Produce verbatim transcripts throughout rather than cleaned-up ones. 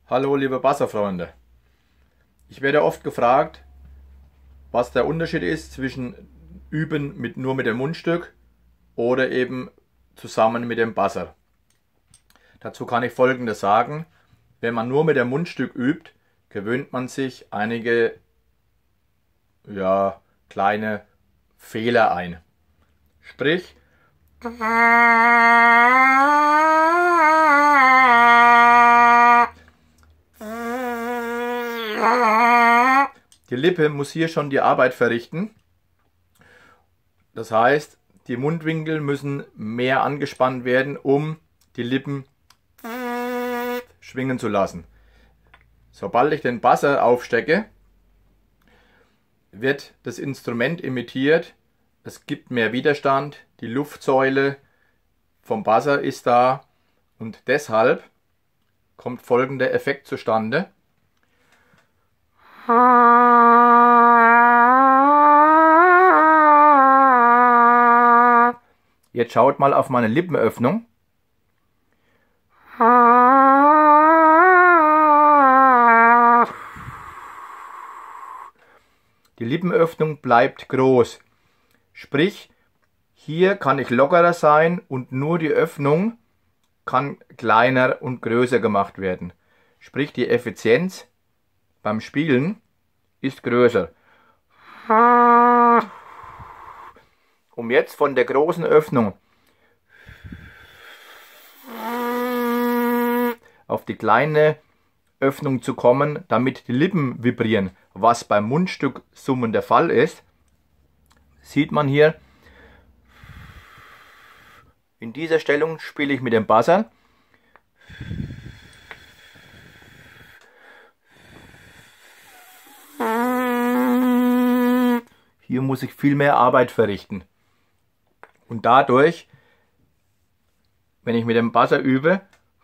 Hallo liebe Basserfreunde. Ich werde oft gefragt, was der Unterschied ist zwischen Üben mit, nur mit dem Mundstück oder eben zusammen mit dem Basser. Dazu kann ich Folgendes sagen. Wenn man nur mit dem Mundstück übt, gewöhnt man sich einige ja, kleine Fehler ein. Sprich, die Lippe muss hier schon die Arbeit verrichten. Das heißt, die Mundwinkel müssen mehr angespannt werden, um die Lippen schwingen zu lassen. Sobald ich den Basser aufstecke, wird das Instrument imitiert. Es gibt mehr Widerstand, die Luftsäule vom Basser ist da und deshalb kommt folgender Effekt zustande. Jetzt schaut mal auf meine Lippenöffnung. Die Lippenöffnung bleibt groß. Sprich, hier kann ich lockerer sein und nur die Öffnung kann kleiner und größer gemacht werden. Sprich, die Effizienz beim Spielen ist größer. Um jetzt von der großen Öffnung auf die kleine Öffnung zu kommen, damit die Lippen vibrieren, was beim Mundstück Summen der Fall ist, sieht man hier, in dieser Stellung spiele ich mit dem Basser. Hier muss ich viel mehr Arbeit verrichten. Und dadurch, wenn ich mit dem Basser übe,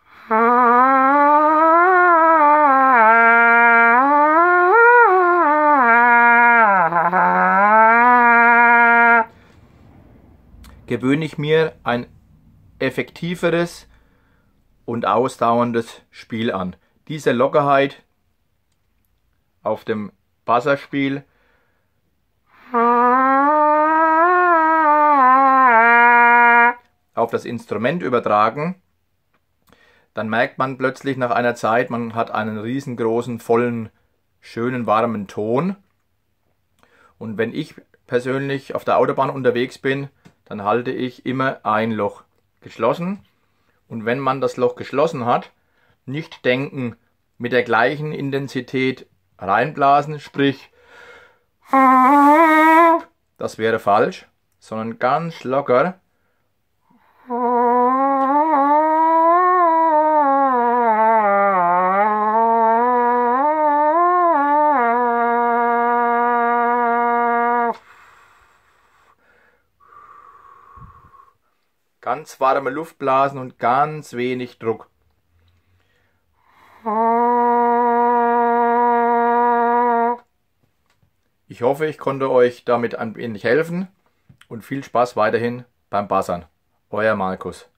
gewöhne ich mir ein effektiveres und ausdauerndes Spiel an. Diese Lockerheit auf dem Basserspiel auf das Instrument übertragen, dann merkt man plötzlich nach einer Zeit, man hat einen riesengroßen, vollen, schönen, warmen Ton. Und wenn ich persönlich auf der Autobahn unterwegs bin, dann halte ich immer ein Loch geschlossen. Und wenn man das Loch geschlossen hat, nicht denken, mit der gleichen Intensität reinblasen, sprich, das wäre falsch, sondern ganz locker. Ganz warme Luft blasen und ganz wenig Druck. Ich hoffe, ich konnte euch damit ein wenig helfen und viel Spaß weiterhin beim Bassern. Euer Markus.